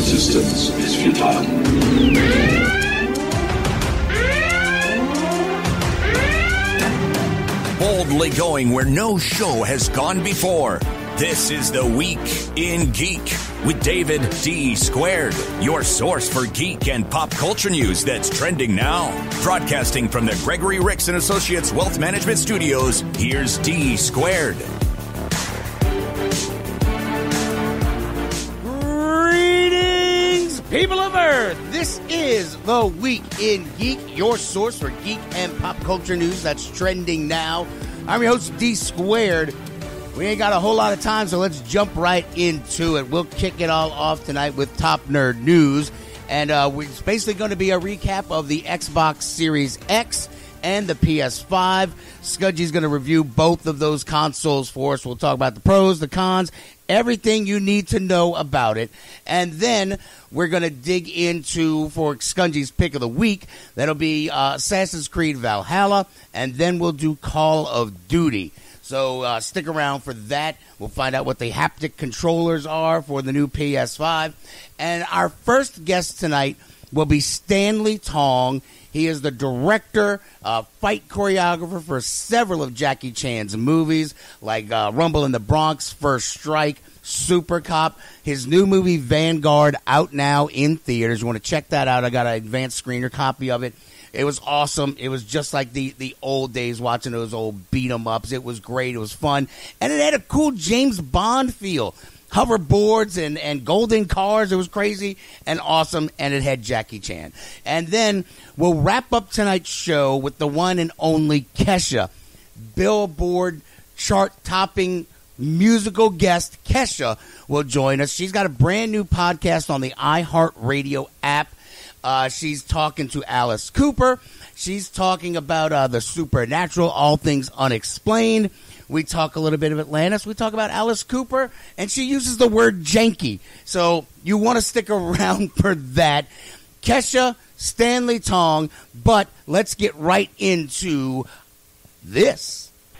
resistance is futile. Boldly going where no show has gone before. This is The Week in Geek with David D. Squared, your source for geek and pop culture news that's trending now. Broadcasting from the Gregory Ricks & Associates Wealth Management Studios, here's D. Squared. Greetings, people of Earth. This is The Week in Geek, your source for geek and pop culture news that's trending now. I'm your host, D. Squared. We ain't got a whole lot of time, so let's jump right into it. We'll kick it all off tonight with Top Nerd News. And it's basically going to be a recap of the Xbox Series X and the PS5. Skungy's going to review both of those consoles for us. We'll talk about the pros, the cons, everything you need to know about it. And then we're going to dig into, for Skungy's pick of the week, that'll be Assassin's Creed Valhalla, and then we'll do Call of Duty. So stick around for that. We'll find out what the haptic controllers are for the new PS5. And our first guest tonight will be Stanley Tong. He is the director, fight choreographer for several of Jackie Chan's movies, like Rumble in the Bronx, First Strike, Super Cop. His new movie, Vanguard, out now in theaters. You want to check that out. I got an advanced screener copy of it. It was awesome. It was just like the old days watching those old beat-em-ups. It was great. It was fun. And it had a cool James Bond feel. Hoverboards and golden cars. It was crazy and awesome. And it had Jackie Chan. And then we'll wrap up tonight's show with the one and only Kesha. Billboard chart-topping musical guest Kesha will join us. She's got a brand new podcast on the iHeart Radio app. She's talking to Alice Cooper. She's talking about the supernatural, all things unexplained. We talk a little bit of Atlantis. We talk about Alice Cooper, and she uses the word janky. So you want to stick around for that. Kesha, Stanley Tong, but let's get right into this.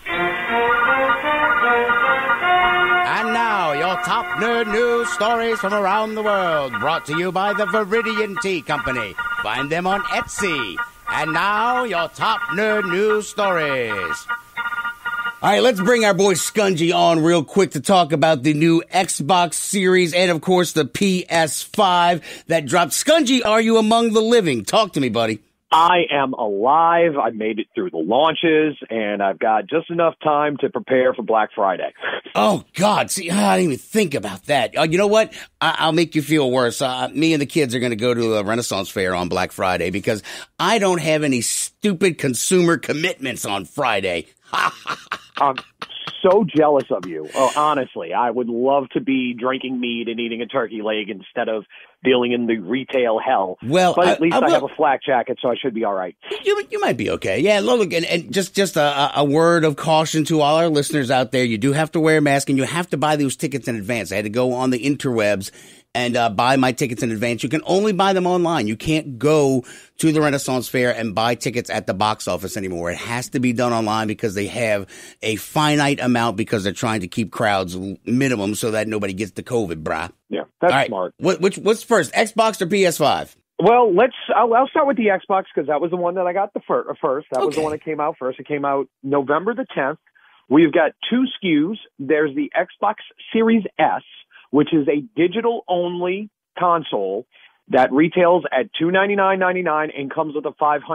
And now, your top nerd news stories from around the world, brought to you by the Viridian Tea Company. Find them on Etsy. And now, your top nerd news stories. All right, let's bring our boy Skungy on real quick to talk about the new Xbox Series and, of course, the PS5 that dropped. Skungy, are you among the living? Talk to me, buddy. I am alive. I made it through the launches, and I've got just enough time to prepare for Black Friday. Oh, God. See, I didn't even think about that. You know what? I'll make you feel worse. Me and the kids are going to go to a Renaissance fair on Black Friday because I don't have any stupid consumer commitments on Friday. I'm so jealous of you. Oh, honestly, I would love to be drinking mead and eating a turkey leg instead of dealing in the retail hell. Well, but at least I have a flak jacket, so I should be all right. You might be okay. Yeah, look, and just a word of caution to all our listeners out there. You do have to wear a mask, and you have to buy those tickets in advance. I had to go on the interwebs and buy my tickets in advance. You can only buy them online. You can't go to the Renaissance Fair and buy tickets at the box office anymore. It has to be done online because they have a finite amount because they're trying to keep crowds minimum so that nobody gets the COVID, brah. Yeah, that's right. Smart. What's first, Xbox or PS5? Well, I'll start with the Xbox because that was the one that I got first. That was the one that came out first. It came out November the 10th. We've got two SKUs. There's the Xbox Series S, which is a digital-only console that retails at $299.99 and comes with a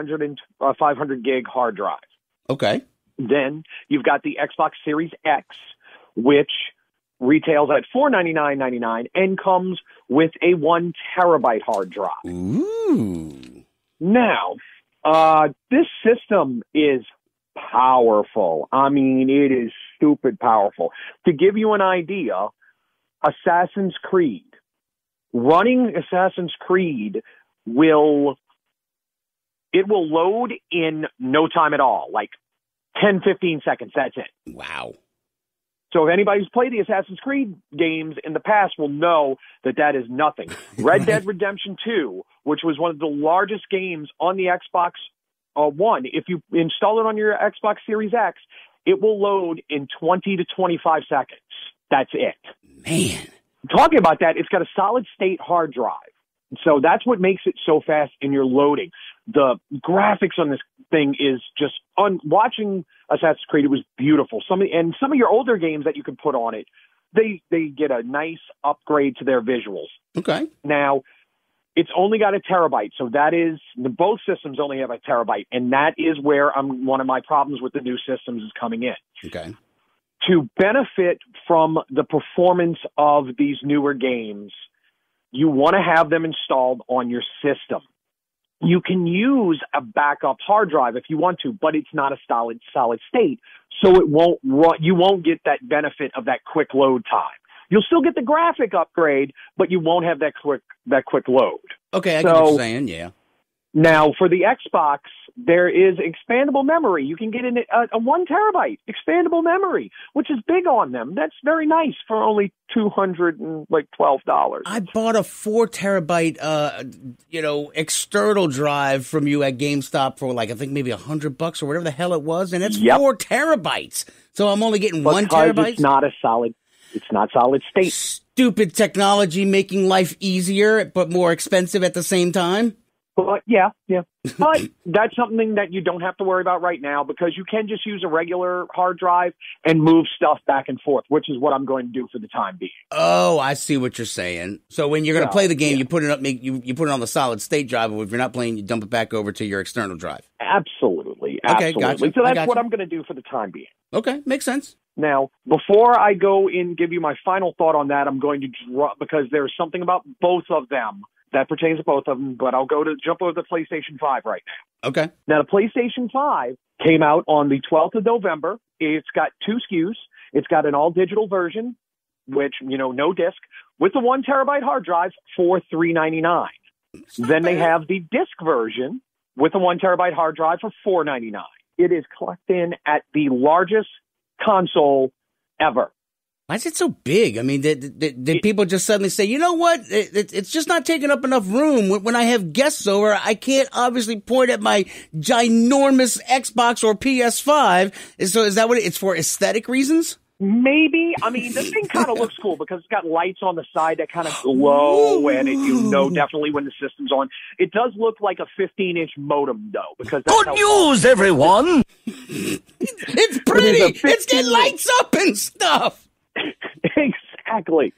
500 gig hard drive. Okay. Then you've got the Xbox Series X, which retails at $499.99 and comes with a 1 terabyte hard drive. Ooh. Now, this system is powerful. I mean, it is stupid powerful. To give you an idea, Assassin's Creed. Running Assassin's Creed will load in no time at all, like 10, 15 seconds. That's it. Wow. So if anybody's played the Assassin's Creed games in the past will know that that is nothing. Red Dead Redemption 2, which was one of the largest games on the Xbox One, if you install it on your Xbox Series X, it will load in 20 to 25 seconds. That's it. Man. talking about that, it's got a solid state hard drive. So that's what makes it so fast in your loading. The graphics on this thing is just watching Assassin's Creed. It was beautiful. Some of your older games that you could put on it, they get a nice upgrade to their visuals. Okay. Now, it's only got a terabyte. So that is, both systems only have a terabyte. And that is where one of my problems with the new systems is coming in. Okay. To benefit from the performance of these newer games, you want to have them installed on your system. You can use a backup hard drive if you want to, but it's not a solid state, so it won't run. You won't get that benefit of that quick load time. You'll still get the graphic upgrade, but you won't have that quick load. Okay, I get what you're saying. Yeah. Now, for the Xbox, there is expandable memory. You can get in a 1 terabyte expandable memory, which is big on them. That's very nice for only $212. I bought a 4 terabyte, external drive from you at GameStop for I think maybe $100 or whatever the hell it was, and it's 4 terabytes. So I'm only getting 1 terabyte. It's not solid state. Stupid technology making life easier but more expensive at the same time. But yeah. But that's something that you don't have to worry about right now because you can just use a regular hard drive and move stuff back and forth, which is what I'm going to do for the time being. Oh, I see what you're saying. So when you're going to play the game, you put it up, you put it on the solid state drive, or if you're not playing, you dump it back over to your external drive. Absolutely. Okay, gotcha. So that's what I'm going to do for the time being. Okay, makes sense. Now, before I go and give you my final thought on that, I'm going to drop, because there's something about both of them that pertains to both of them, but I'll jump over the PlayStation 5 right now. Okay. Now, the PlayStation 5 came out on the 12th of November. It's got 2 SKUs. It's got an all-digital version, which, no disc, with the 1 terabyte hard drive for $399. Then they have the disc version with a 1 terabyte hard drive for $499. It is clocked in at the largest console ever. Why is it so big? I mean, did people just suddenly say, you know what? It's just not taking up enough room. When I have guests over, I can't obviously point at my ginormous Xbox or PS5. So is that what it's for, aesthetic reasons? Maybe. I mean, the thing kind of looks cool because it's got lights on the side that kind of glow, and definitely when the system's on. It does look like a 15-inch modem, though. Because that's good news, everyone! It's pretty! It's getting lights up and stuff! Exactly.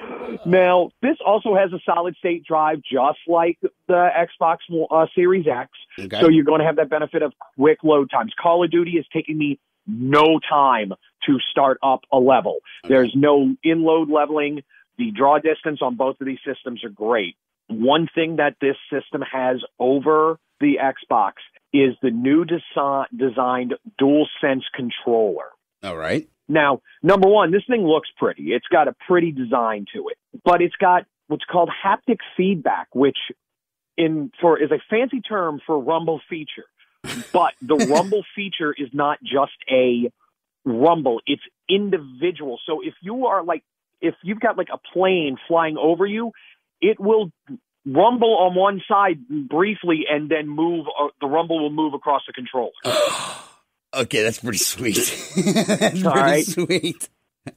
Now, this also has a solid-state drive, just like the Xbox Series X. Okay. So you're going to have that benefit of quick load times. Call of Duty is taking me no time to start up a level. Okay. There's no in-load leveling. The draw distance on both of these systems are great. One thing that this system has over the Xbox is the new designed DualSense controller. All right. Now, number one, this thing looks pretty. It's got a pretty design to it, but it's got what's called haptic feedback, which is a fancy term for rumble feature. But the rumble feature is not just a rumble; it's individual. So if you've got a plane flying over you, it will rumble on one side briefly and then move. The rumble will move across the controller. Okay, that's pretty sweet. That's pretty sweet.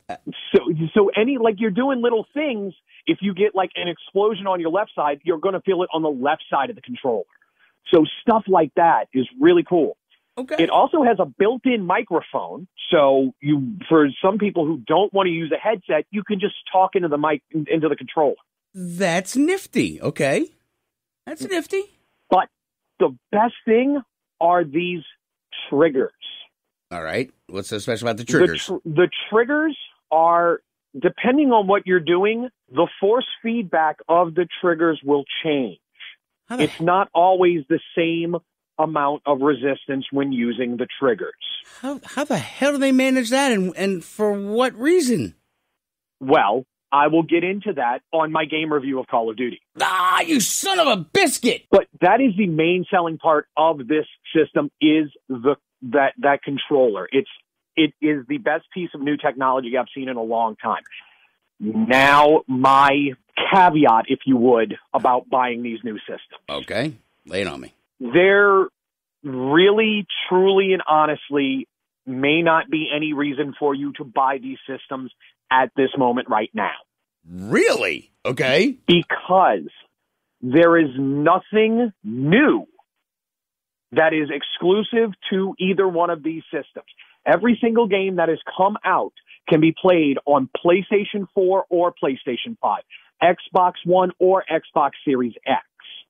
So you're doing little things. If you get an explosion on your left side, you're going to feel it on the left side of the controller. So stuff like that is really cool. Okay. It also has a built-in microphone. So for some people who don't want to use a headset, you can just talk into the mic, into the controller. That's nifty. Okay. That's nifty. But the best thing are these triggers. All right. What's so special about the triggers? The triggers are, depending on what you're doing, the force feedback of the triggers will change. It's not always the same amount of resistance when using the triggers. How the hell do they manage that, and for what reason? Well, I will get into that on my game review of Call of Duty. Ah, you son of a biscuit! But that is the main selling part of this system is that controller. It is the best piece of new technology I've seen in a long time. Now, my caveat, if you would, about buying these new systems. Okay, lay it on me. There really, truly, and honestly may not be any reason for you to buy these systems at this moment right now. Really? Okay. Because there is nothing new that is exclusive to either one of these systems. Every single game that has come out can be played on PlayStation 4 or PlayStation 5, Xbox One or Xbox Series X.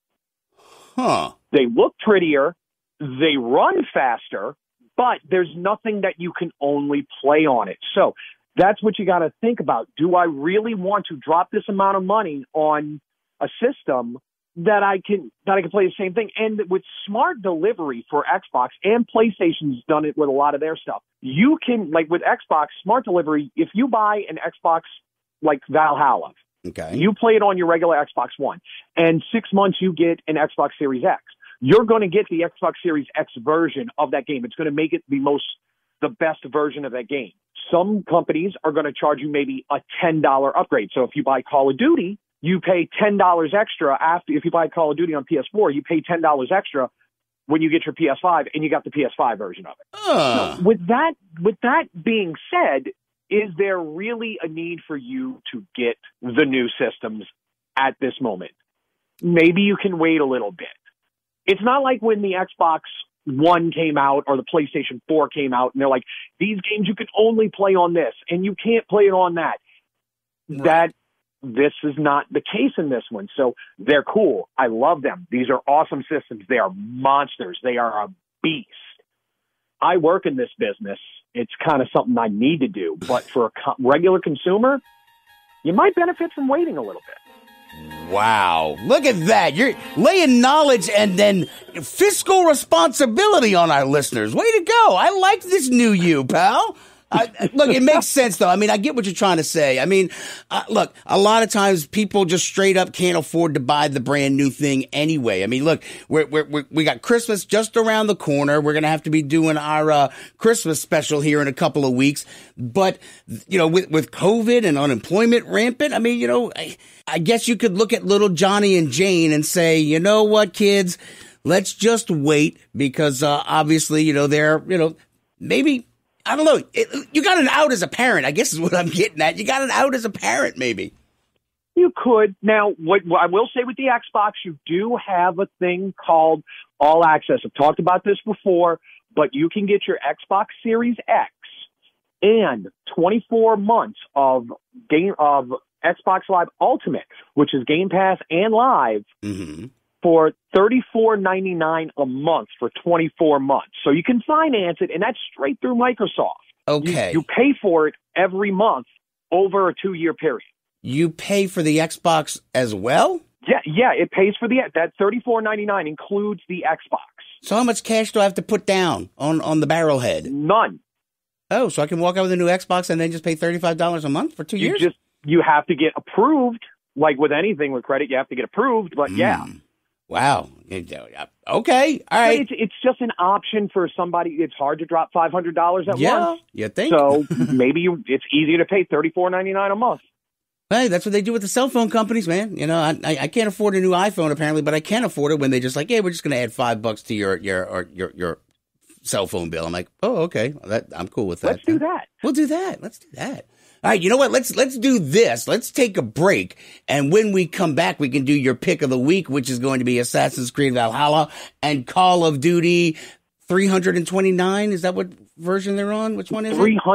Huh. They look prettier, they run faster, but there's nothing that you can only play on it. So that's what you got to think about. Do I really want to drop this amount of money on a system that I can play the same thing? And with smart delivery for Xbox, and PlayStation's done it with a lot of their stuff, you can, like with Xbox, smart delivery, if you buy an Xbox like Valhalla, okay, you play it on your regular Xbox One, and 6 months you get an Xbox Series X. You're going to get the Xbox Series X version of that game. It's going to make it the best version of that game. Some companies are going to charge you maybe a $10 upgrade. So if you buy Call of Duty, you pay $10 extra if you buy Call of Duty on PS4, you pay $10 extra when you get your PS5, and you got the PS5 version of it. So with that being said, is there really a need for you to get the new systems at this moment? Maybe you can wait a little bit. It's not like when the Xbox One came out or the PlayStation 4 came out, and they're like, these games you can only play on this, and you can't play it on that. Right. This is not the case in this one. So they're cool. I love them. These are awesome systems. They are monsters. They are a beast. I work in this business. It's kind of something I need to do. But for a regular consumer, you might benefit from waiting a little bit. Wow. Look at that. You're laying knowledge and then fiscal responsibility on our listeners. Way to go. I like this new you, pal. Look, it makes sense, though. I mean, I get what you're trying to say. I mean, look, a lot of times people just straight up can't afford to buy the brand new thing anyway. I mean, look, we got Christmas just around the corner. We're going to have to be doing our Christmas special here in a couple of weeks. But, you know, with COVID and unemployment rampant, I mean, you know, I guess you could look at little Johnny and Jane and say, you know what, kids, let's just wait because obviously, you know, they're, you know, maybe, I don't know. You got an out as a parent, I guess is what I'm getting at. You got an out as a parent, maybe. You could. Now, what I will say with the Xbox, you do have a thing called All Access. I've talked about this before, but you can get your Xbox Series X and 24 months of Xbox Live Ultimate, which is Game Pass and Live, for $34.99 a month for 24 months. So you can finance it, and that's straight through Microsoft. Okay. You pay for it every month over a 2-year period. You pay for the Xbox as well? Yeah, it pays for that $34.99 includes the Xbox. So how much cash do I have to put down on the barrelhead? None. Oh, so I can walk out with a new Xbox and then just pay $35 a month for 2 years? You have to get approved. Like with anything with credit, you have to get approved, but yeah. Wow. Okay. All right. It's just an option for somebody. It's hard to drop $500 at once. You think? So maybe it's easier to pay $34.99 a month. Hey, that's what they do with the cell phone companies, man. You know, I can't afford a new iPhone apparently, but I can afford it when they just like, hey, we're just going to add $5 to your cell phone bill. I'm like, oh, okay. I'm cool with that. Let's do that. We'll do that. Let's do that. All right, you know what? Let's do this. Let's take a break, and when we come back, we can do your pick of the week, which is going to be Assassin's Creed Valhalla and Call of Duty 329. Is that what version they're on? Which one is it?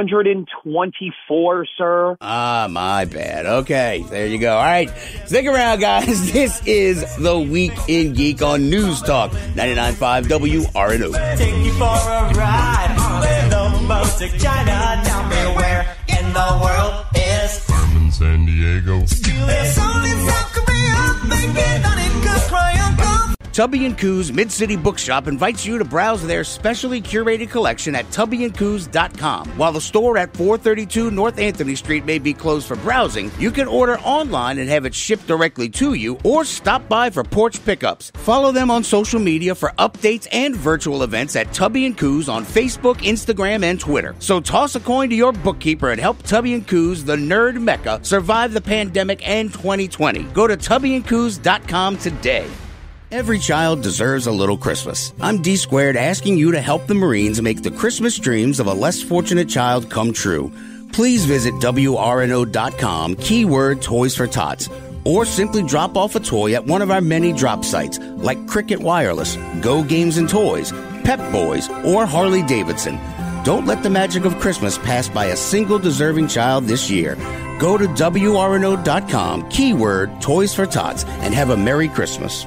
324, sir. Ah, my bad. Okay, there you go. All right, stick around, guys. This is The Week in Geek on News Talk 99.5 WRNO. Take you for a ride. Where the most of China. Tell me where in the world is Carmen San Diego. It's only South Korea. Thinking that it could cry uncle. Tubby & Coos Mid-City Bookshop invites you to browse their specially curated collection at tubbyandcoos.com. While the store at 432 North Anthony Street may be closed for browsing, you can order online and have it shipped directly to you or stop by for porch pickups. Follow them on social media for updates and virtual events at Tubby & Coos on Facebook, Instagram, and Twitter. So toss a coin to your bookkeeper and help Tubby & Coos, the nerd mecca, survive the pandemic and 2020. Go to tubbyandcoos.com today. Every child deserves a little Christmas. I'm D Squared asking you to help the Marines make the Christmas dreams of a less fortunate child come true. please visit WRNO.com, keyword Toys for Tots, or simply drop off a toy at one of our many drop sites like Cricket Wireless, Go Games and Toys, Pep Boys, or Harley Davidson. Don't let the magic of Christmas pass by a single deserving child this year. Go to WRNO.com, keyword Toys for Tots, and have a Merry Christmas.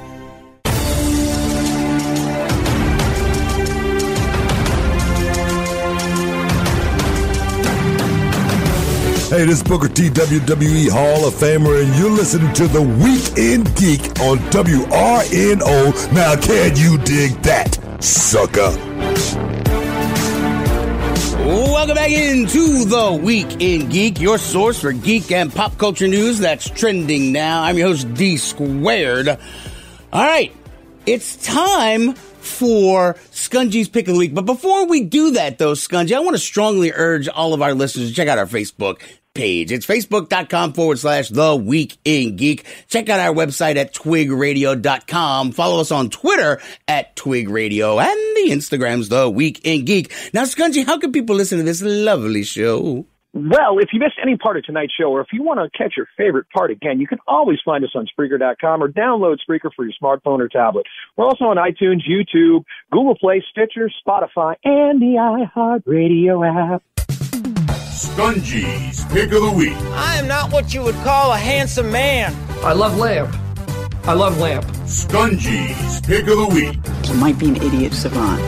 Hey, this is Booker T, WWE Hall of Famer, and you're listening to The Weekend Geek on WRNO. Now, can you dig that, sucker? Welcome back into The Week in Geek, your source for geek and pop culture news that's trending now. I'm your host, D Squared. All right, it's time for Skungy's Pick of the Week. But before we do that, though, Skungy, I want to strongly urge all of our listeners to check out our Facebook page. It's facebook.com/The Week in Geek. Check out our website at twigradio.com. Follow us on Twitter at twigradio, and the Instagram's The Week in Geek. Now, Skungy, how can people listen to this lovely show? Well, if you missed any part of tonight's show, or if you want to catch your favorite part again, you can always find us on Spreaker.com or download Spreaker for your smartphone or tablet. We're also on iTunes, YouTube, Google Play, Stitcher, Spotify, and the iHeart Radio app. Skungy's Pick of the Week. I am not what you would call a handsome man. I love lamp. I love lamp. Skungy's Pick of the Week. He might be an idiot savant.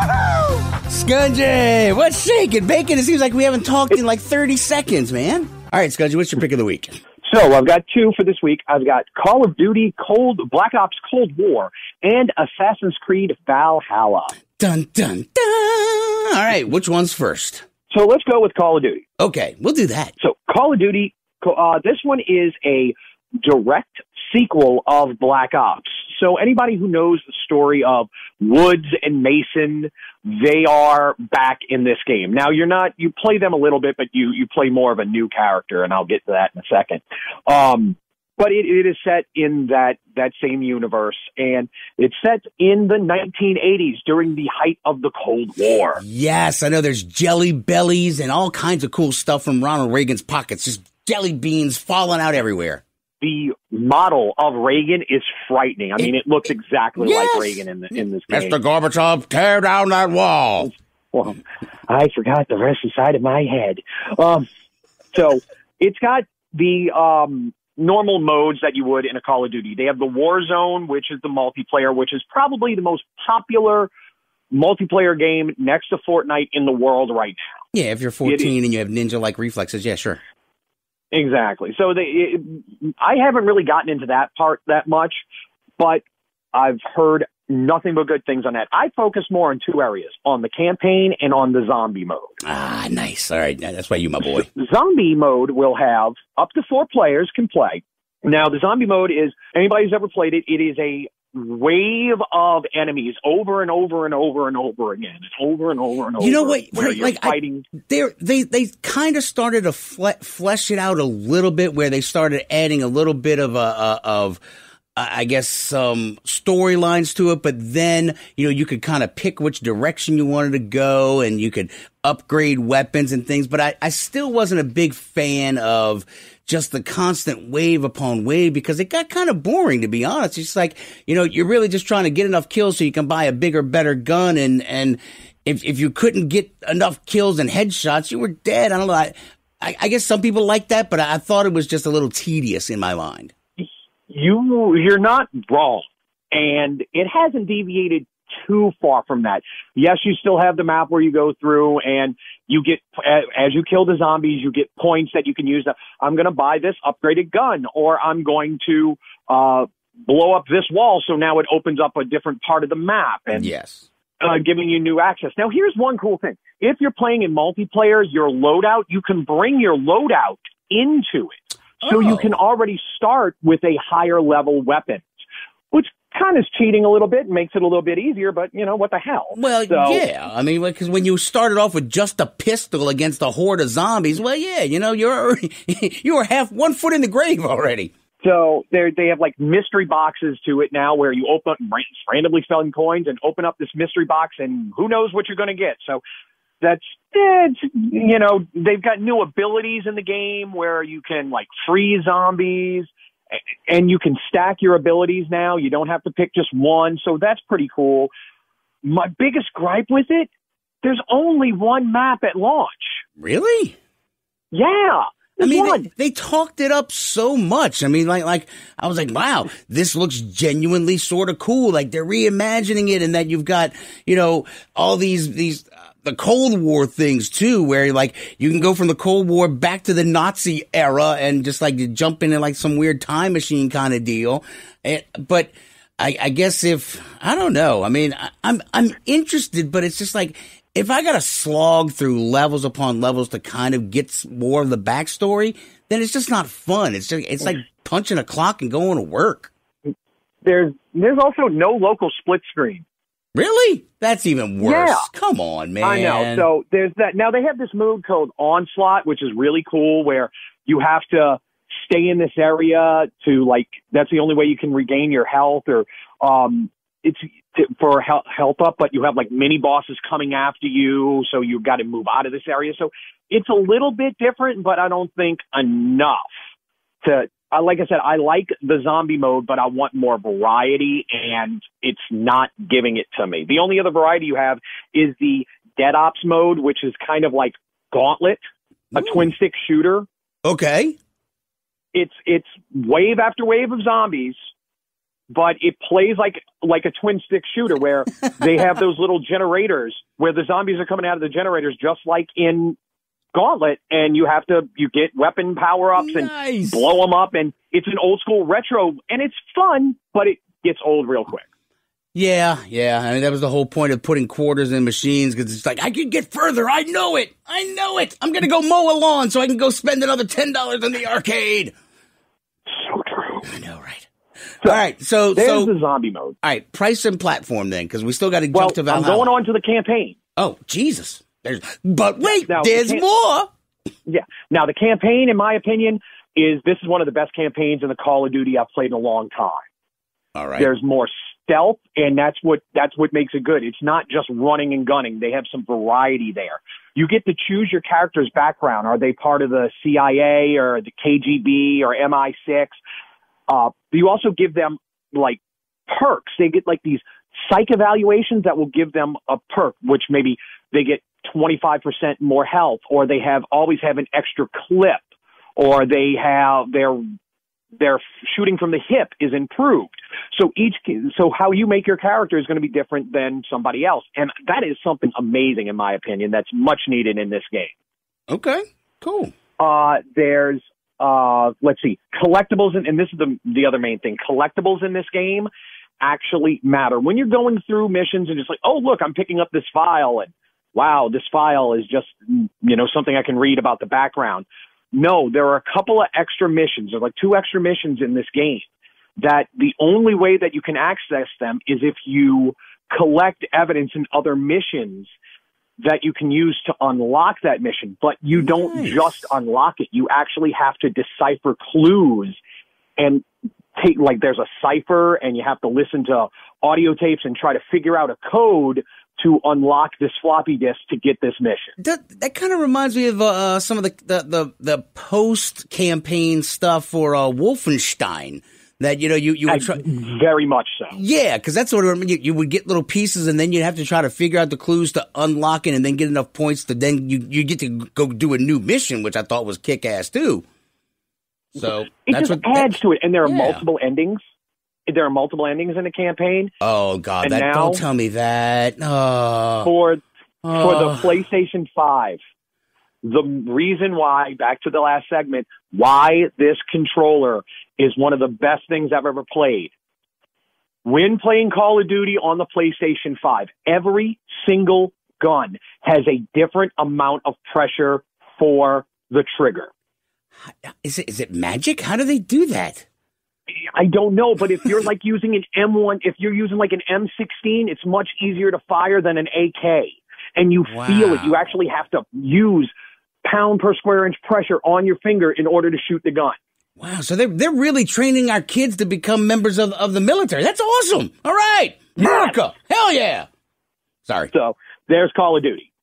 Skungy, what's shaking? Bacon, it seems like we haven't talked in like 30 seconds, man. All right, Skungy, what's your pick of the week? So I've got two for this week. I've got Call of Duty, Black Ops Cold War, and Assassin's Creed Valhalla. Dun, dun, dun. All right, which one's first? So let's go with Call of Duty. Okay, we'll do that. So Call of Duty, this one is a direct sequel of Black Ops. So anybody who knows the story of Woods and Mason, they are back in this game. Now you play them a little bit, but you play more of a new character, and I'll get to that in a second. But it is set in that same universe, and it's set in the 1980s during the height of the Cold War. Yes, I know there's jelly bellies and all kinds of cool stuff from Ronald Reagan's pockets, just jelly beans falling out everywhere. The model of Reagan is frightening. I mean, it looks exactly like Reagan in this game. Mr. Gorbachev, tear down that wall. Well, I forgot the rest inside of my head. So it's got the normal modes that you would in a Call of Duty. They have the War Zone, which is the multiplayer, which is probably the most popular multiplayer game next to Fortnite in the world right now. Yeah, if you're 14 and you have ninja-like reflexes, yeah, sure. Exactly. So I haven't really gotten into that part that much, but I've heard nothing but good things on that. I focus more on two areas, on the campaign and on the zombie mode. Ah, nice. All right. That's why you, my boy. Zombie mode will have up to 4 players can play. Now, the zombie mode is, anybody who's ever played it, it is a wave of enemies over and over and over and over again. It's over and over and over. You know what? Where you're fighting. They kind of started to flesh it out a little bit, where they started adding a little bit of I guess some storylines to it, but then, you could kind of pick which direction you wanted to go, and you could upgrade weapons and things. But I still wasn't a big fan of just the constant wave upon wave, because it got kind of boring, to be honest. It's just like, you're really just trying to get enough kills so you can buy a bigger, better gun. And if you couldn't get enough kills and headshots, you were dead. I don't know. I guess some people like that, but I thought it was just a little tedious in my mind. You're not wrong, and it hasn't deviated too far from that. Yes, you still have the map where you go through, and you get, as you kill the zombies, you get points that you can use. I'm going to buy this upgraded gun, or I'm going to blow up this wall, so now it opens up a different part of the map. And yes. Giving you new access. Now, here's one cool thing. If you're playing in multiplayer, your loadout, you can bring your loadout into it. So you can already start with a higher level weapon, which kind of is cheating a little bit, makes it a little bit easier, but, what the hell? Well, yeah. I mean, because when you started off with just a pistol against a horde of zombies, well, yeah, you're half 1 foot in the grave already. So they have like mystery boxes to it now, where you open up randomly selling coins and open up this mystery box, and who knows what you're going to get. So they've got new abilities in the game where you can like freeze zombies and you can stack your abilities now. You don't have to pick just one. So that's pretty cool. My biggest gripe with it, there's only one map at launch. Really? Yeah. I mean, they talked it up so much. I mean, like I was like, wow, this looks genuinely sort of cool. Like they're reimagining it, and that you've got, all these the Cold War things too, where like you can go from the Cold War back to the Nazi era and just like jump into like some weird time machine kind of deal. But I guess I don't know. I mean, I'm interested, but it's just like, if I got to slog through levels upon levels to kind of get more of the backstory, then it's just not fun. It's like punching a clock and going to work. There's also no local split screen. Really? That's even worse. Yeah. Come on, man. I know. So there's that. Now they have this mode called Onslaught, which is really cool, where you have to stay in this area to that's the only way you can regain your health, or it's for health up, but you have like mini bosses coming after you, so you've got to move out of this area. So it's a little bit different, but I don't think enough to, like I said, I like the zombie mode, but I want more variety, and it's not giving it to me. The only other variety you have is the Dead Ops mode, which is kind of like Gauntlet, a twin stick shooter. Okay. It's wave after wave of zombies, but it plays like a twin stick shooter where they have those little generators where the zombies are coming out of the generators, just like in Gauntlet, and you get weapon power ups and blow them up, and it's an old school retro, and it's fun, but it gets old real quick. Yeah. I mean, that was the whole point of putting quarters in machines, because it's like, I can get further. I know it. I'm going to go mow a lawn so I can go spend another $10 in the arcade. So true. I know, right? All right, so there's the zombie mode. All right, price and platform then, because we still got to jump to Valhalla. I'm going on to the campaign. Oh, Jesus! But wait, there's more. Yeah. Now the campaign, in my opinion, is one of the best campaigns in the Call of Duty I've played in a long time. All right. There's more stealth, and that's what makes it good. It's not just running and gunning. They have some variety there. You get to choose your character's background. Are they part of the CIA or the KGB or MI6? You also give them like perks. They get like these psych evaluations that will give them a perk, which maybe they get 25% more health, or they always have an extra clip, or they have their shooting from the hip is improved. So how you make your character is going to be different than somebody else. And that is something amazing, in my opinion, that's much needed in this game. Okay, cool. There's let's see, collectibles, and this is the other main thing. Collectibles in this game actually matter. When you're going through missions and just like, oh, look, I'm picking up this file, and wow, this file is just, something I can read about the background. No, there are a couple of extra missions. There's like 2 extra missions in this game that the only way that you can access them is if you collect evidence in other missions that you can use to unlock that mission. But you don't just unlock it. You actually have to decipher clues and there's a cipher, and you have to listen to audio tapes and try to figure out a code to unlock this floppy disk to get this mission. That kind of reminds me of some of the post-campaign stuff for Wolfenstein. That, you would try. Very much so. Yeah, because that's sort of, you would get little pieces, and then you'd have to try to figure out the clues to unlock it, and then get enough points to then you get to go do a new mission, which I thought was kick-ass too. So it adds to it, and there are multiple endings. There are multiple endings in the campaign. Oh God! Don't tell me that. For the PlayStation 5, the reason why, back to the last segment, why this controller is one of the best things I've ever played. When playing Call of Duty on the PlayStation 5, every single gun has a different amount of pressure for the trigger. Is it magic? How do they do that? I don't know, but if you're like using an M1, if you're using like an M16, it's much easier to fire than an AK. And you feel it. You actually have to use pound per square inch pressure on your finger in order to shoot the gun. Wow, so they're really training our kids to become members of the military. That's awesome. All right. America. Hell yeah. Sorry. So there's Call of Duty.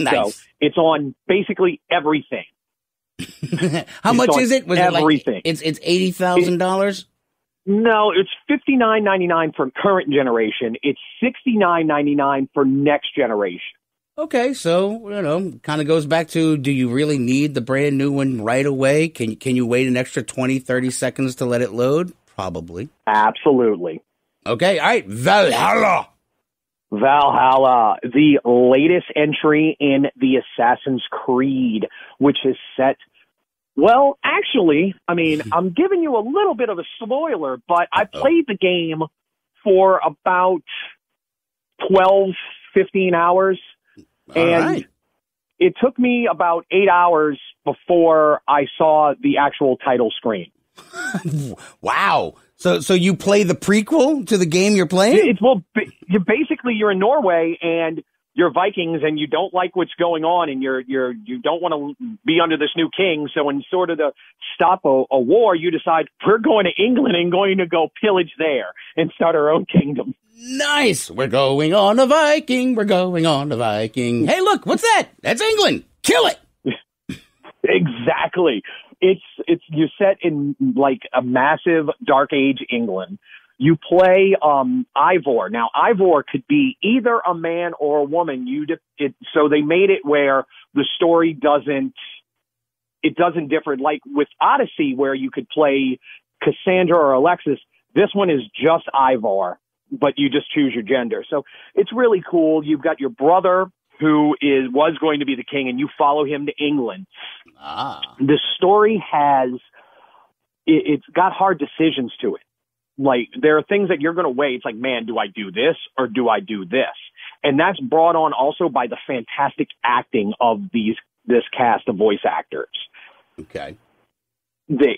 Nice. So it's on basically everything. How much is it? Was everything. It's $80,000? No, it's $59.99 for current generation. It's $69.99 for next generation. Okay, so, kind of goes back to, do you really need the brand new one right away? Can you wait an extra 20, 30 seconds to let it load? Probably. Absolutely. Okay, all right, Valhalla. Valhalla, the latest entry in the Assassin's Creed, which is set. Well, actually, I mean, I'm giving you a little bit of a spoiler, but I played the game for about 12, 15 hours. And it took me about 8 hours before I saw the actual title screen. Wow. So you play the prequel to the game you're playing? You're in Norway and you're Vikings and you don't like what's going on and you don't want to be under this new king. So in sort of to stop a war, you decide we're going to England and going to go pillage there and start our own kingdom. Nice. We're going on a Viking. We're going on a Viking. Hey, look, what's that? That's England. Kill it. Exactly. It's you set in like a massive Dark Age England. You play Ivor. Now, Ivor could be either a man or a woman. So they made it where the story doesn't differ. Like with Odyssey, where you could play Cassandra or Alexis, this one is just Ivor, but you just choose your gender. So it's really cool. You've got your brother who was going to be the king, and you follow him to England. The story it's got hard decisions to it. Like, there are things that you're going to weigh. It's like, man, do I do this or do I do this? And that's brought on also by the fantastic acting of this cast of voice actors. Okay. They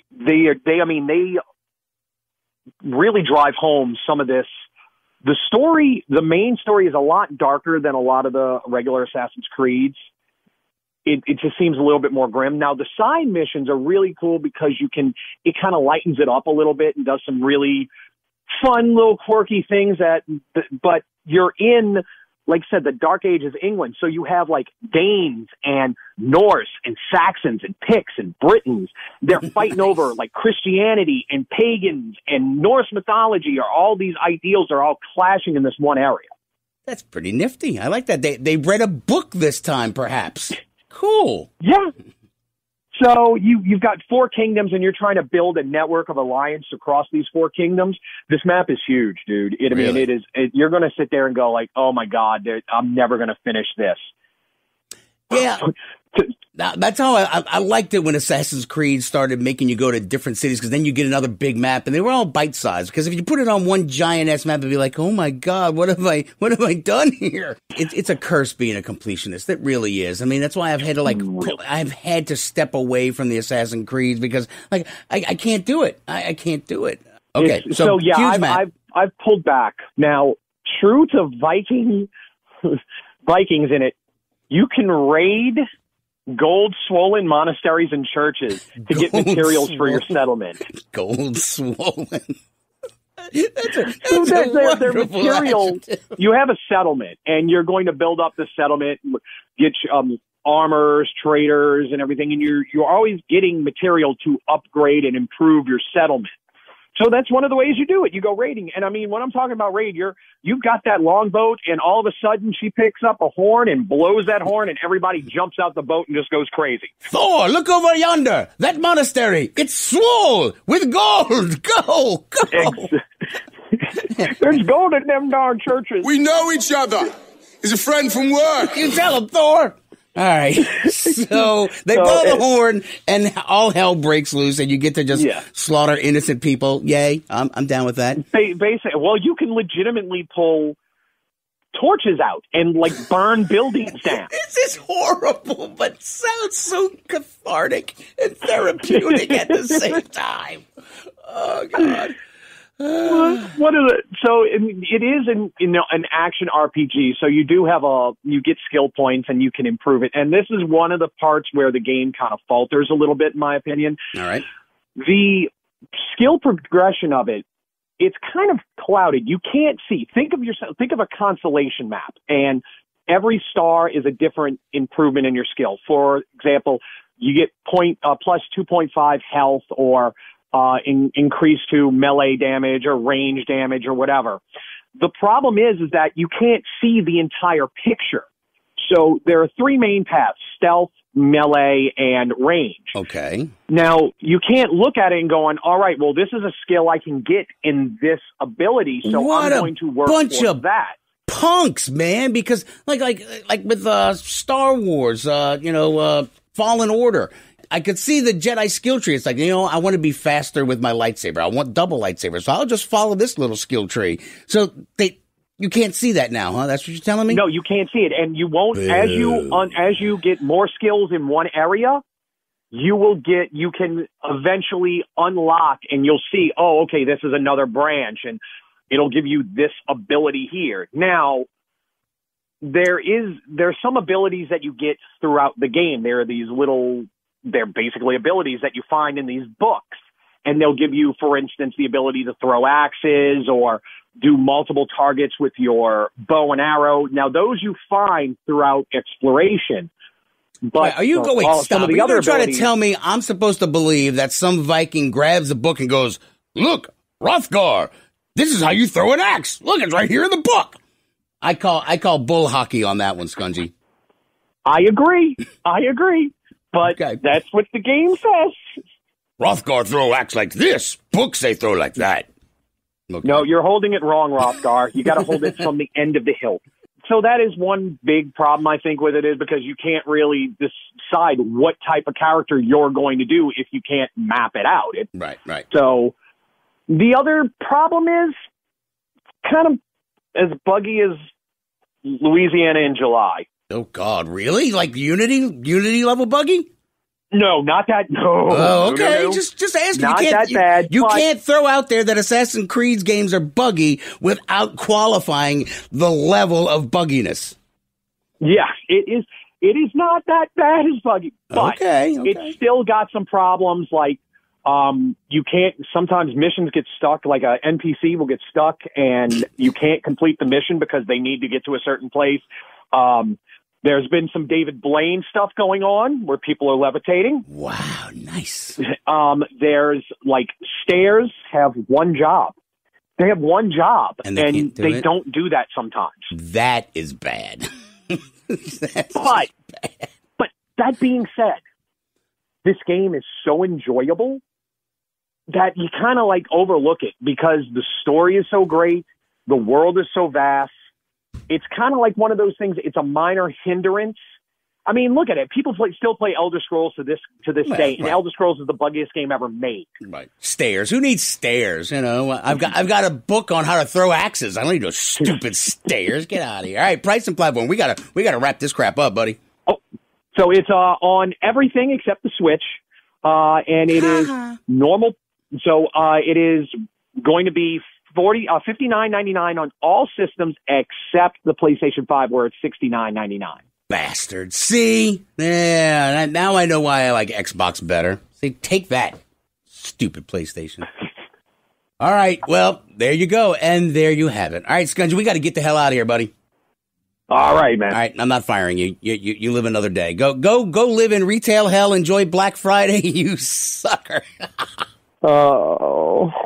really drive home some of this. The main story is a lot darker than a lot of the regular Assassin's Creeds. It just seems a little bit more grim. Now, the side missions are really cool because it kind of lightens it up a little bit and does some really fun little quirky things but you're in, like I said, the Dark Ages England. So you have like Danes and Norse and Saxons and Picts and Britons. They're fighting over like Christianity and pagans and Norse mythology, or all these ideals are all clashing in this one area. That's pretty nifty. I like that. They read a book this time, perhaps. Cool. Yeah. So you've got 4 kingdoms, and you're trying to build a network of alliance across these 4 kingdoms. This map is huge, dude. Really? You're going to sit there and go like, oh my God, I'm never going to finish this. Yeah. That's how I liked it when Assassin's Creed started making you go to different cities, because then you get another big map, and they were all bite-sized. Because if you put it on one giant-ass map, it'd be like, oh my God, what have I done here? It's a curse being a completionist. It really is. I mean, that's why I've had to step away from the Assassin's Creed, because like I can't do it. I can't do it. Okay, so yeah, I've pulled back. Now, true to Vikings in it, you can raid gold swollen monasteries and churches to get materials for your settlement. Gold swollen. They're material. You have a settlement, and you're going to build up the settlement, get armors, traders, and everything, and you're always getting material to upgrade and improve your settlement. So that's one of the ways you do it. You go raiding. And I mean, when I'm talking about raid, you've got that longboat, and all of a sudden she picks up a horn and blows that horn, and everybody jumps out the boat and just goes crazy. Thor, look over yonder. That monastery. It's swole with gold. Go. There's gold in them darn churches. We know each other. He's a friend from work. You tell him, Thor. All right. So they blow the horn, and all hell breaks loose, and you get to just slaughter innocent people. Yay. I'm down with that. Basically, well, you can legitimately pull torches out and like burn buildings down. This is horrible, but sounds so cathartic and therapeutic at the same time. Oh, God. So it is an action RPG. So you do have you get skill points and you can improve it. And this is one of the parts where the game kind of falters a little bit, in my opinion. All right. The skill progression of it's kind of clouded. You can't see. Think of a constellation map, and every star is a different improvement in your skill. For example, you get plus 2.5 health or increase to melee damage or range damage or whatever. The problem is that you can't see the entire picture. So there are three main paths: stealth, melee, and range. Okay. Now, you can't look at it and going, all right, well, this is a skill I can get in this ability, so I'm going to work for that. Punks, man, because like with Star Wars, Fallen Order, I could see the Jedi skill tree. It's like, I want to be faster with my lightsaber. I want double lightsaber, so I'll just follow this little skill tree. So you can't see that now, huh? That's what you're telling me? No, you can't see it, and you won't. As you get more skills in one area, you can eventually unlock, and you'll see, oh, okay, this is another branch, and it'll give you this ability here. Now, there's some abilities that you get throughout the game. They're basically abilities that you find in these books, and they'll give you, for instance, the ability to throw axes or do multiple targets with your bow and arrow. Now, those you find throughout exploration. But wait, are you going? Stop! Are you going to try to tell me I'm supposed to believe that some Viking grabs a book and goes, "Look, Hrothgar, this is how you throw an axe. Look, it's right here in the book." I call bull hockey on that one, Skungy. I agree. But that's what the game says. Hrothgar throw axe like this. Books say throw like that. Okay. No, you're holding it wrong, Hrothgar. You got to hold it from the end of the hilt. So that is one big problem, I think, with it, is because you can't really decide what type of character you're going to do if you can't map it out. Right. So the other problem is kind of as buggy as Louisiana in July. Oh, God, really? Like Unity level buggy? No, not that. No. Oh, okay. No. Just asking. Not that bad. You can't throw out there that Assassin's Creed games are buggy without qualifying the level of bugginess. Yeah, it is. It is not that bad as buggy, but okay. It's still got some problems. Like you can't. Sometimes missions get stuck. Like a NPC will get stuck, and you can't complete the mission because they need to get to a certain place. There's been some David Blaine stuff going on where people are levitating. Wow, nice. There's like stairs have one job. They have one job, and they don't do that sometimes. That is bad. But that being said, this game is so enjoyable that you kind of like overlook it because the story is so great. The world is so vast. It's kind of like one of those things. It's a minor hindrance. I mean, look at it. People still play Elder Scrolls to this day, and Elder Scrolls is the buggiest game ever made. Right. Stairs. Who needs stairs? I've got a book on how to throw axes. I don't need those stupid stairs. Get out of here. All right, price and platform. We gotta wrap this crap up, buddy. Oh, so it's on everything except the Switch, and it is normal. So it is going to be $59.99 on all systems except the PlayStation 5, where it's $69.99. Bastard. See? Yeah, now I know why I like Xbox better. See, take that, stupid PlayStation. All right, well, there you go, and there you have it. All right, Skungy, we got to get the hell out of here, buddy. All right, man. All right, I'm not firing you. You live another day. Go live in retail hell. Enjoy Black Friday, you sucker. Oh.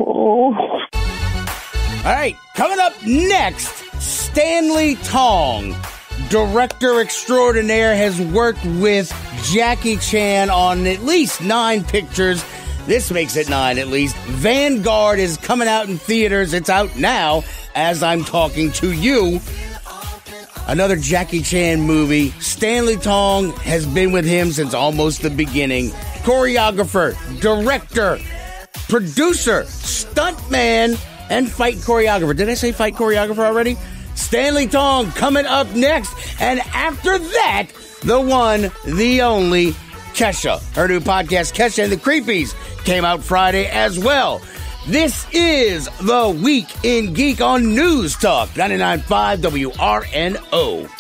All right, coming up next, Stanley Tong, director extraordinaire, has worked with Jackie Chan on at least 9 pictures. This makes it 9 at least. Vanguard is coming out in theaters. It's out now as I'm talking to you. Another Jackie Chan movie. Stanley Tong has been with him since almost the beginning. Choreographer, director, producer, stuntman, and fight choreographer. Did I say fight choreographer already? Stanley Tong coming up next. And after that, the one, the only, Kesha. Her new podcast, Kesha and the Creepies, came out Friday as well. This is The Week in Geek on News Talk 99.5 WRNO.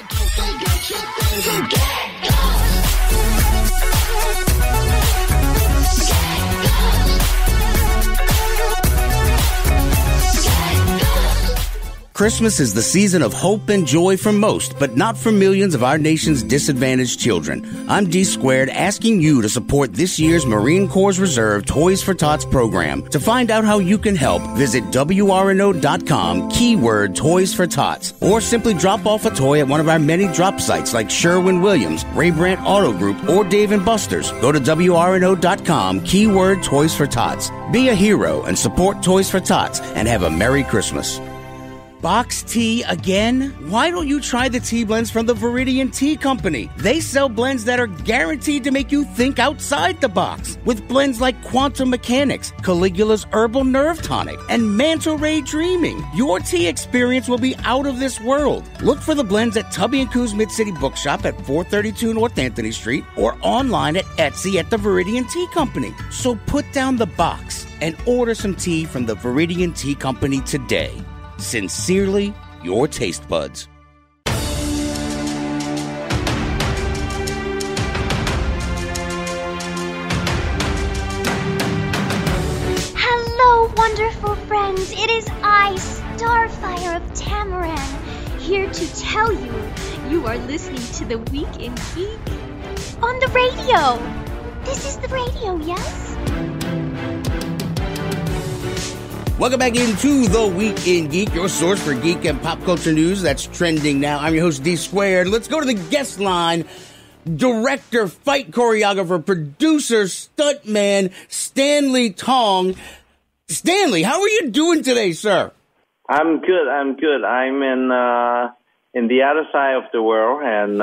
Christmas is the season of hope and joy for most, but not for millions of our nation's disadvantaged children. I'm D Squared asking you to support this year's Marine Corps Reserve Toys for Tots program. To find out how you can help, visit WRNO.com, keyword Toys for Tots, or simply drop off a toy at one of our many drop sites like Sherwin-Williams, Ray Brandt Auto Group, or Dave & Buster's. Go to WRNO.com, keyword Toys for Tots. Be a hero and support Toys for Tots, and have a Merry Christmas. Box tea again? Why don't you try the tea blends from the Viridian Tea Company? They sell blends that are guaranteed to make you think outside the box. With blends like Quantum Mechanics, Caligula's Herbal Nerve Tonic, and Manta Ray Dreaming, your tea experience will be out of this world. Look for the blends at Tubby & Coos Mid-City Bookshop at 432 North Anthony Street or online at Etsy at the Viridian Tea Company. So put down the box and order some tea from the Viridian Tea Company today. Sincerely, your taste buds. Hello, wonderful friends. It is I, Starfire of Tamaran, here to tell you you are listening to the Week in Geek on the radio. This is the radio, yes? Welcome back into the Week in Geek, your source for geek and pop culture news that's trending now. I'm your host, D Squared. Let's go to the guest line. Director, fight choreographer, producer, stuntman, Stanley Tong. Stanley, how are you doing today, sir? I'm good. I'm in the other side of the world, and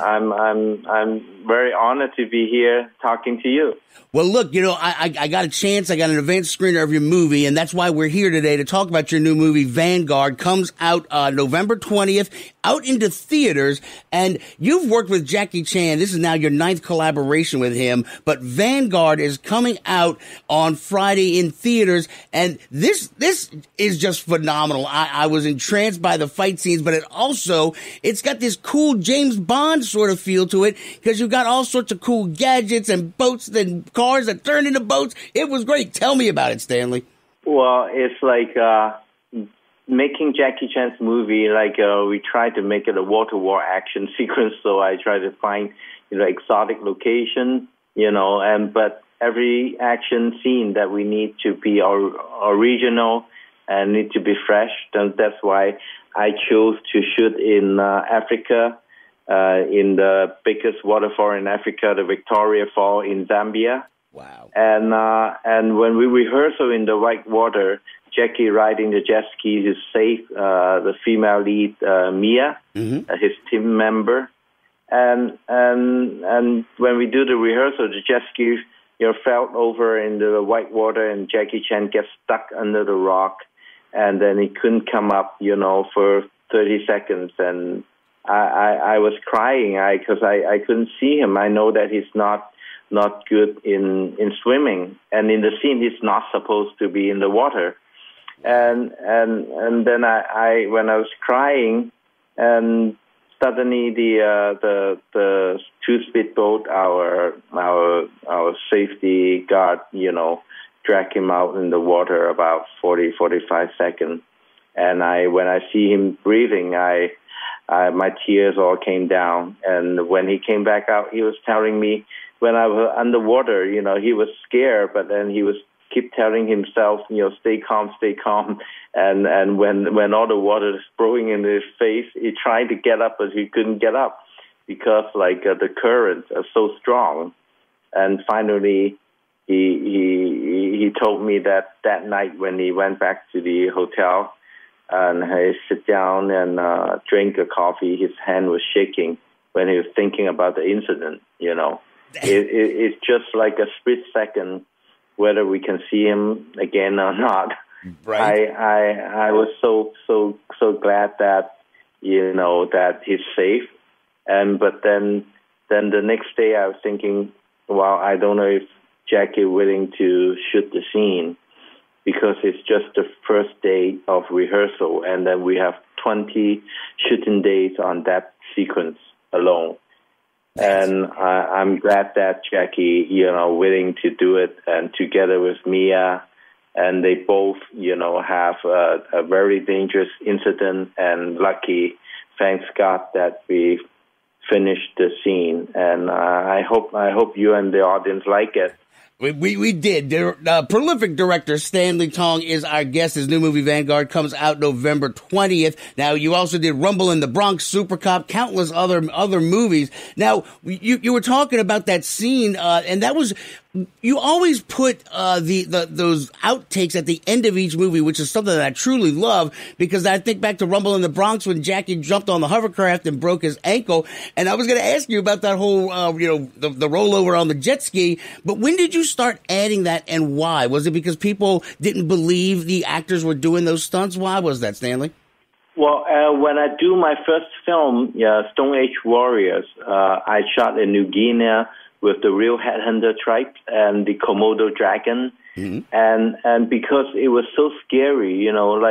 I'm very honored to be here talking to you. Well, look, you know, I got a chance. I got an advanced screener of your movie, and that's why we're here today to talk about your new movie, Vanguard. Comes out November 20th, out into theaters. And you've worked with Jackie Chan. This is now your 9th collaboration with him. But Vanguard is coming out on Friday in theaters, and this is just phenomenal. I was entranced by the fight scenes, but it's got this cool James Bond sort of feel to it, because you've got all sorts of cool gadgets and boats and cars that turn into boats. It was great. Tell me about it, Stanley. Well, it's like making Jackie Chan's movie. We tried to make it a wall-to-wall action sequence, so I tried to find exotic location, but every action scene that we need to be original and need to be fresh. And that's why I chose to shoot in Africa, in the biggest waterfall in Africa, the Victoria Fall in Zambia. Wow. And when we rehearsal in the white water, Jackie riding the jet ski to save the female lead, Mia, his team member. And when we do the rehearsal, the jet ski fell over in the white water, and Jackie Chan gets stuck under the rock, and then he couldn't come up, for 30 seconds. And I was crying because I couldn't see him. I know that he's not good in swimming, and in the scene he's not supposed to be in the water. And then I when I was crying, and suddenly the two speedboat, our safety guard, drag him out in the water about 45 seconds. And when I see him breathing, my tears all came down. And when he came back out, he was telling me, when I was underwater, he was scared, but then he was keep telling himself, stay calm, stay calm. And when all the water is blowing in his face, he tried to get up, but he couldn't get up because the currents are so strong. And finally, he told me that night when he went back to the hotel, and he sit down and drink a coffee, his hand was shaking when he was thinking about the incident. It's just like a split second whether we can see him again or not. Right. I was so glad that that he's safe. But then the next day I was thinking, well, I don't know if Jackie willing to shoot the scene, because it's just the first day of rehearsal, and then we have 20 shooting days on that sequence alone. And I'm glad that Jackie, willing to do it, and together with Mia and they both, have a very dangerous incident, and lucky, thanks God, that we finished the scene. And I hope you and the audience like it. We did. Prolific director Stanley Tong is our guest. His new movie Vanguard comes out November 20th. Now, you also did Rumble in the Bronx, Super Cop, countless other movies. Now, you were talking about that scene, and that was, you always put those outtakes at the end of each movie, which is something that I truly love, because I think back to Rumble in the Bronx when Jackie jumped on the hovercraft and broke his ankle. And I was going to ask you about that whole, the rollover on the jet ski. But when did you start adding that, and why? Was it because people didn't believe the actors were doing those stunts? Why was that, Stanley? Well, when I do my first film, Stone Age Warriors, I shot in New Guinea with the real headhunter tribe and the Komodo dragon. Mm-hmm. And because it was so scary,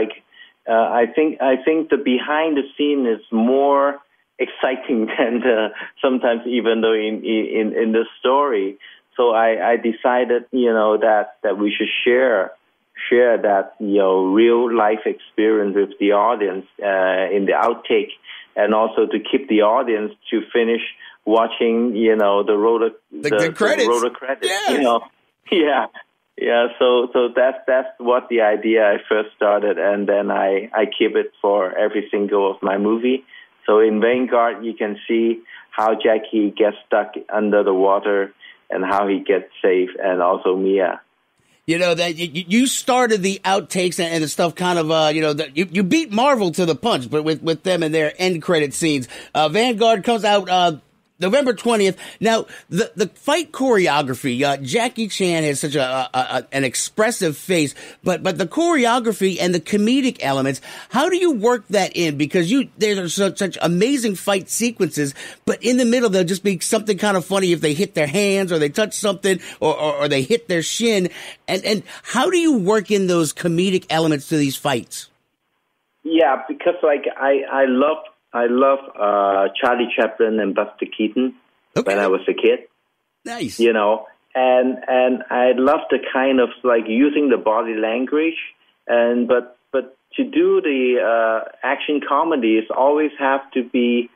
I think the behind the scene is more exciting than sometimes even though in the story. So I decided, that we should share that, real life experience with the audience in the outtake, and also to keep the audience to finish watching, the roller credits. The roller credits. Yes. Yeah. So that's what the idea I first started, and then I keep it for every single of my movie. So in Vanguard, you can see how Jackie gets stuck under the water and how he gets safe, and also Mia. That you started the outtakes and the stuff kind of, you beat Marvel to the punch, but with them and their end credit scenes. Vanguard comes out November 20th. Now, the fight choreography, Jackie Chan has such an expressive face, but the choreography and the comedic elements, how do you work that in? Because there's such amazing fight sequences, but in the middle there'll just be something kind of funny if they hit their hands or they touch something or they hit their shin. And how do you work in those comedic elements to these fights? Yeah, because I love Charlie Chaplin and Buster Keaton when I was a kid. Nice. And I love the kind of using the body language, but to do the action comedies always have to be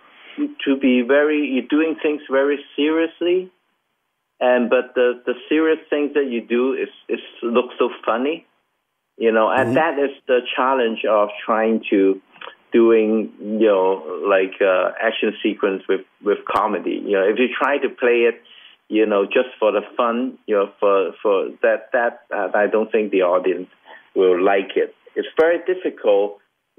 you're doing things very seriously, but the serious things that you do is look so funny, and that is the challenge of trying to doing, action sequence with comedy. If you try to play it, just for the fun, for that I don't think the audience will like it. It's very difficult,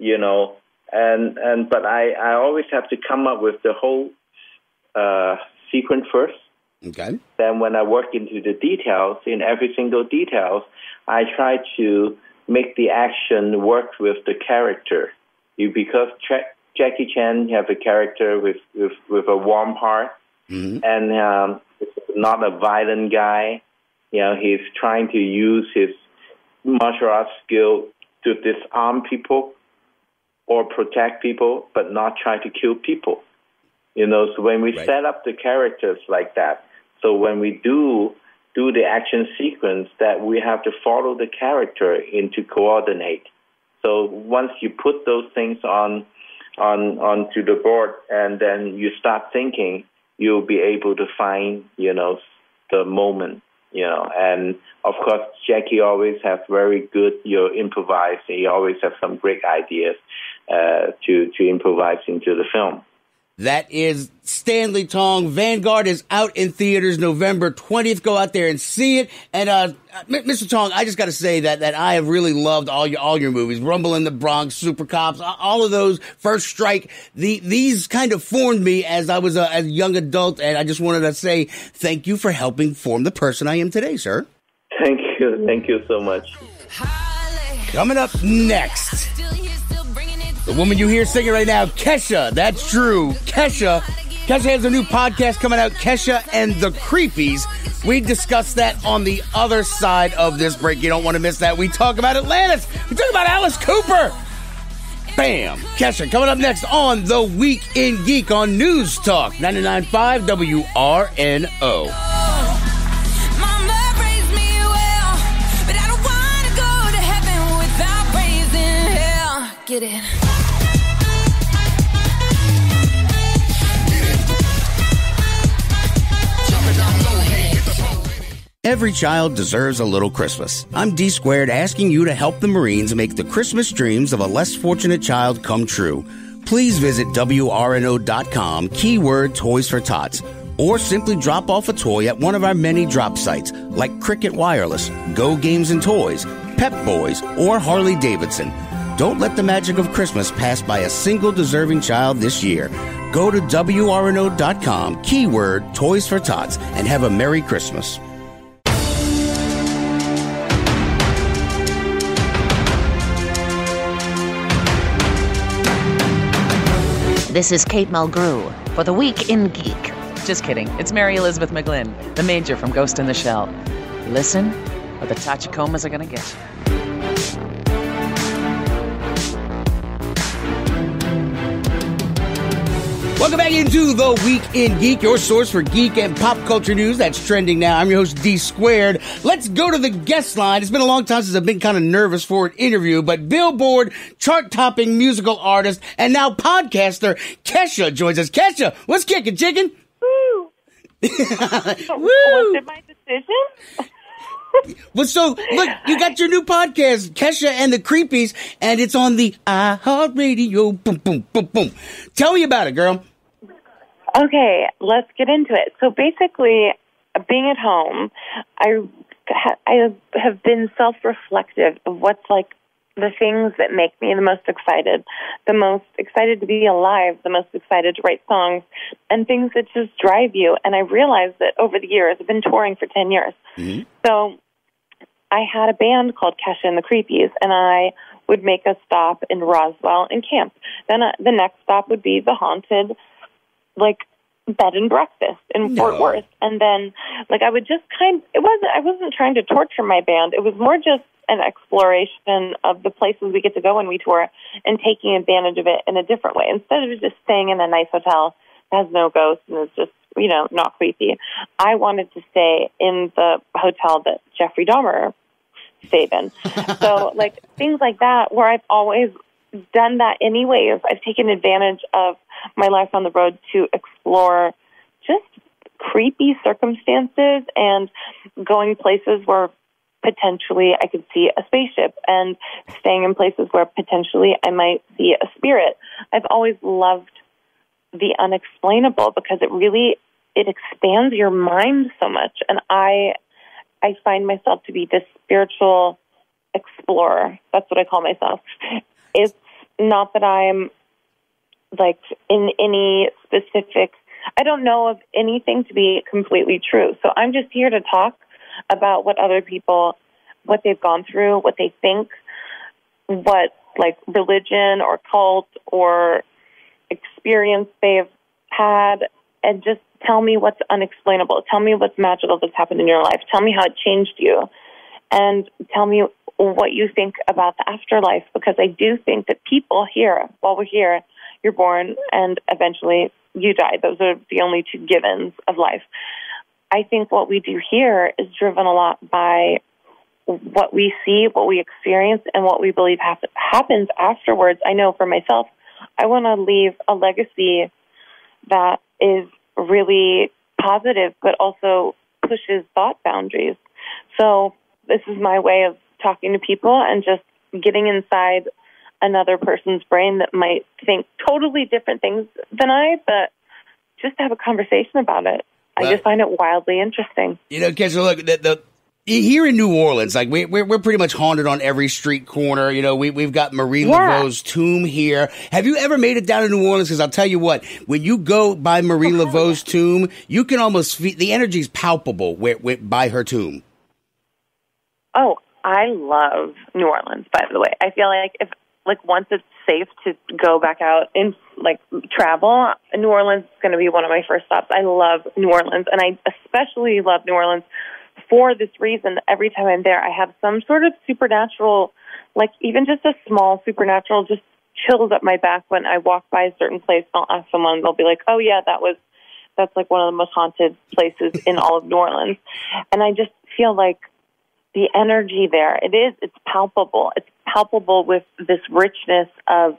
but I always have to come up with the whole sequence first. Okay. Then when I work into the details, in every single details, I try to make the action work with the character. Because Jackie Chan have a character with a warm heart, mm-hmm. and not a violent guy. He's trying to use his martial arts skill to disarm people or protect people, but not try to kill people. So when we set up the characters like that, so when we do the action sequence, that we have to follow the character into coordinate. So once you put those things onto the board, and then you start thinking, you'll be able to find, the moment, And of course, Jackie always has very good, improvise. He always has some great ideas to improvise into the film. That is Stanley Tong. Vanguard is out in theaters November 20th. Go out there and see it. And Mr. Tong, I just got to say that I have really loved all your movies. Rumble in the Bronx, Super Cops, all of those, First Strike. These kind of formed me as I was a young adult, and I just wanted to say thank you for helping form the person I am today, sir. Thank you. Thank you so much. Coming up next, the woman you hear singing right now, Kesha. That's true. Kesha has a new podcast coming out, Kesha and the Creepies. We discuss that on the other side of this break. You don't want to miss that. We talk about Atlantis. We talk about Alice Cooper. Bam. Kesha coming up next on The Week in Geek on News Talk 99.5 WRNO. Mama raised me well, but I don't want Get it. Every child deserves a little Christmas. I'm D Squared asking you to help the Marines make the Christmas dreams of a less fortunate child come true. Please visit WRNO.com, keyword Toys for Tots, or simply drop off a toy at one of our many drop sites like Cricket Wireless, Go Games and Toys, Pep Boys, or Harley Davidson. Don't let the magic of Christmas pass by a single deserving child this year. Go to WRNO.com, keyword Toys for Tots, and have a Merry Christmas. This is Kate Mulgrew for the Week in Geek. Just kidding. It's Mary Elizabeth McGlynn, the Major from Ghost in the Shell. Listen, or the Tachikomas are going to get you. Welcome back into the Week in Geek, your source for geek and pop culture news that's trending now. I'm your host, D Squared. Let's go to the guest line. It's been a long time since I've been kind of nervous for an interview, but Billboard chart-topping musical artist and now podcaster Kesha joins us. Kesha, what's kicking, chicken? Woo! Woo! Was it my decision? Well, so, look, you got your new podcast, Kesha and the Creepies, and it's on the iHeart Radio. Boom, boom, boom, boom. Tell me about it, girl. Okay, let's get into it. So basically, being at home, I have been self-reflective of what's like the things that make me the most excited to be alive, the most excited to write songs, and things that just drive you. And I realized that over the years, I've been touring for 10 years. Mm-hmm. So I had a band called Kesha and the Creepies, and I would make a stop in Roswell and camp. Then the next stop would be the haunted, bed and breakfast in Fort Worth. And then, I would just I wasn't trying to torture my band. It was more just an exploration of the places we get to go when we tour and taking advantage of it in a different way. Instead of just staying in a nice hotel that has no ghosts and is just, not creepy, I wanted to stay in the hotel that Jeffrey Dahmer stayed in. So, things like that, where I've always done that anyways. I've taken advantage of my life on the road to explore just creepy circumstances and going places where potentially I could see a spaceship and staying in places where potentially I might see a spirit. I've always loved the unexplainable because it expands your mind so much. And I find myself to be this spiritual explorer. That's what I call myself. It's not that I'm in any specific, I don't know of anything to be completely true. So I'm just here to talk about what other people, what they've gone through, what they think, what religion or cult or experience they've had, and just tell me what's unexplainable. Tell me what's magical that's happened in your life. Tell me how it changed you. And tell me what you think about the afterlife, because I do think that people here, while we're here, you're born and eventually you die. Those are the only two givens of life. I think what we do here is driven a lot by what we see, what we experience, and what we believe happens afterwards. I know for myself, I want to leave a legacy that is really positive, but also pushes thought boundaries. So this is my way of talking to people and just getting inside another person's brain that might think totally different things than but just to have a conversation about it. Well, I just find it wildly interesting. Kesha, look, here in New Orleans, we're pretty much haunted on every street corner. We've got Marie Laveau's tomb here. Have you ever made it down to New Orleans? Because I'll tell you what, when you go by Marie Laveau's tomb, you can almost feel the energy's palpable by her tomb. Oh, I love New Orleans, by the way. I feel like if once it's safe to go back out and travel, New Orleans is going to be one of my first stops. I love New Orleans, and I especially love New Orleans for this reason. Every time I'm there, I have some sort of supernatural, even just a small supernatural, just chills up my back when I walk by a certain place. I'll ask someone, they'll be like, "Oh yeah, that's one of the most haunted places in all of New Orleans," and I just feel like the energy there, it's palpable. It's palpable with this richness of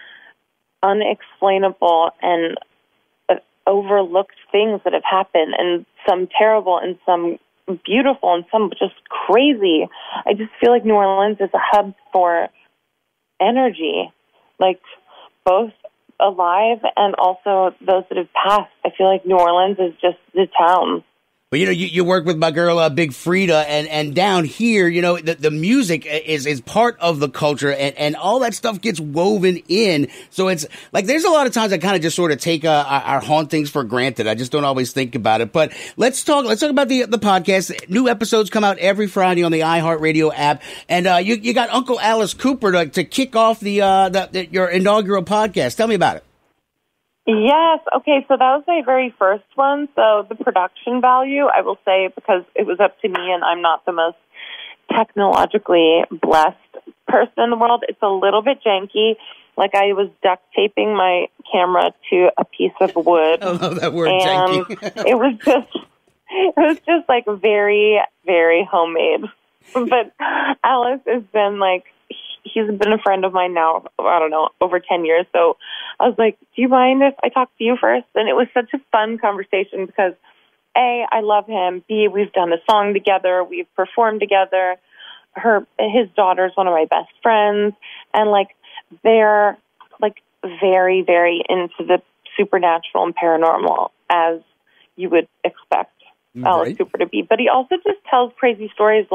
unexplainable and overlooked things that have happened, and some terrible and some beautiful and some just crazy. I just feel like New Orleans is a hub for energy, like both alive and also those that have passed. I feel like New Orleans is just the town. But, you work with my girl, Big Frida, and down here, the music is part of the culture, and all that stuff gets woven in. So it's like there's a lot of times I kind of just sort of take our hauntings for granted. I just don't always think about it. But let's talk about the podcast. New episodes come out every Friday on the iHeart Radio app. And you got Uncle Alice Cooper to kick off your inaugural podcast. Tell me about it. Yes. Okay. So that was my very first one. So the production value, I will say, because it was up to me and I'm not the most technologically blessed person in the world, it's a little bit janky. Like I was duct taping my camera to a piece of wood. I love that word, and janky. it was just like very, very homemade. But Alice has been he's been a friend of mine now, I don't know, over 10 years. So I was like, do you mind if I talk to you first? And it was such a fun conversation because, A, I love him. B, we've done a song together. We've performed together. His daughter's one of my best friends. And, they're, very, very into the supernatural and paranormal, as you would expect Alice Cooper to be. But he also just tells crazy stories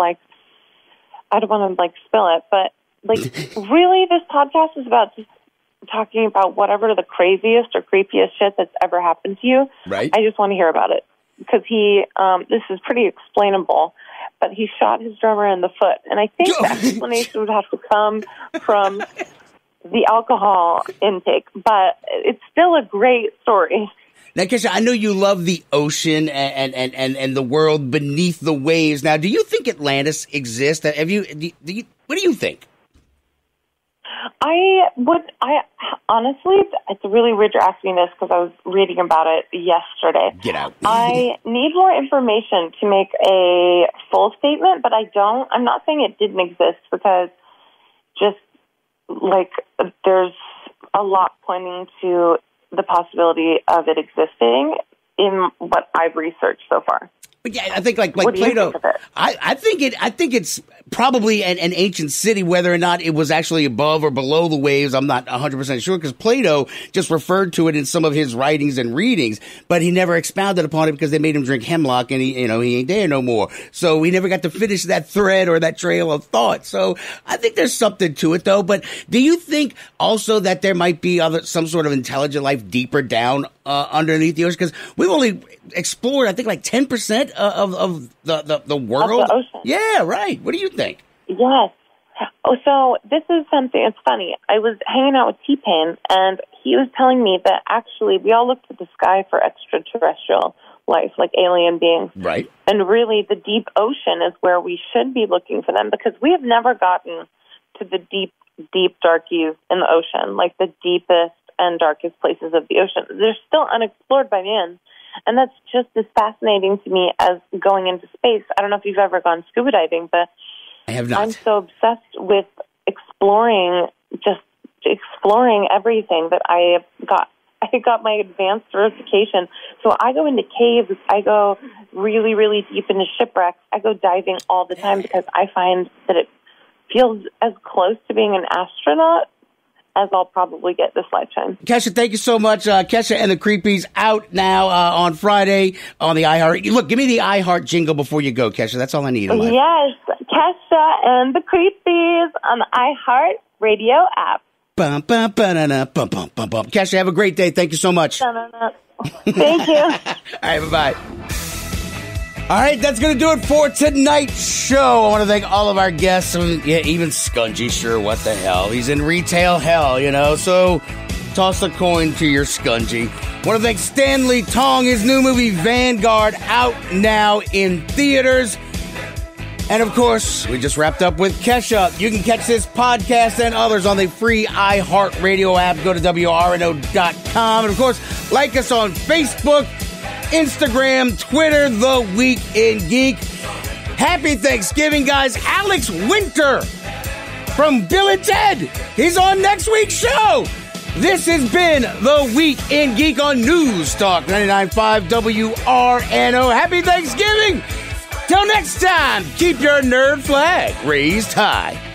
I don't want to, spill it, but really, this podcast is about just talking about whatever the craziest or creepiest shit that's ever happened to you. Right. I just want to hear about it because this is pretty explainable, but he shot his drummer in the foot. And I think the explanation would have to come from the alcohol intake, but it's still a great story. Now, Kesha, I know you love the ocean and the world beneath the waves. Now, do you think Atlantis exists? What do you think? Honestly, it's really weird you're asking this because I was reading about it yesterday. Get out. I need more information to make a full statement, but I'm not saying it didn't exist because just there's a lot pointing to the possibility of it existing in what I've researched so far. But yeah, I think like Plato, I think it's probably an ancient city, whether or not it was actually above or below the waves. I'm not 100% sure because Plato just referred to it in some of his writings and readings, but he never expounded upon it because they made him drink hemlock and he ain't there no more. So we never got to finish that thread or that trail of thought. So I think there's something to it though. But do you think also that there might be some sort of intelligent life deeper down underneath the ocean? Because we've only explored, I think, 10% of the world. Of the ocean. Yeah, right. What do you think? Yes. Oh, so this is something, it's funny. I was hanging out with T-Pain, and he was telling me that actually we all look to the sky for extraterrestrial life, like alien beings. Right. And really the deep ocean is where we should be looking for them because we have never gotten to the deep, deep darkies in the ocean, like the deepest and darkest places of the ocean. They're still unexplored by man. And that's just as fascinating to me as going into space. I don't know if you've ever gone scuba diving, but I have not. I'm so obsessed with exploring everything that I got my advanced certification. So I go into caves. I go really, really deep into shipwrecks. I go diving all the time because I find that it feels as close to being an astronaut as I'll probably get this lifetime. Kesha, thank you so much. Kesha and the Creepies out now on Friday on the iHeart. Look, give me the iHeart jingle before you go, Kesha. That's all I need in life. Yes, Kesha and the Creepies on the iHeart Radio app. Bum, bum, ba-na-na, bum, bum, bum, bum. Kesha, have a great day. Thank you so much. Thank you. All right, bye-bye. All right, that's going to do it for tonight's show. I want to thank all of our guests. Even Skungy, sure, what the hell. He's in retail hell, so toss a coin to your Skungy. I want to thank Stanley Tong, his new movie Vanguard, out now in theaters. And, of course, we just wrapped up with Kesha. You can catch this podcast and others on the free iHeart Radio app. Go to WRNO.com. And, of course, like us on Facebook, Instagram, Twitter, The Week in Geek. Happy Thanksgiving, guys. Alex Winter from Bill and Ted. He's on next week's show. This has been The Week in Geek on News Talk 99.5 WRNO. Happy Thanksgiving. Till next time, keep your nerd flag raised high.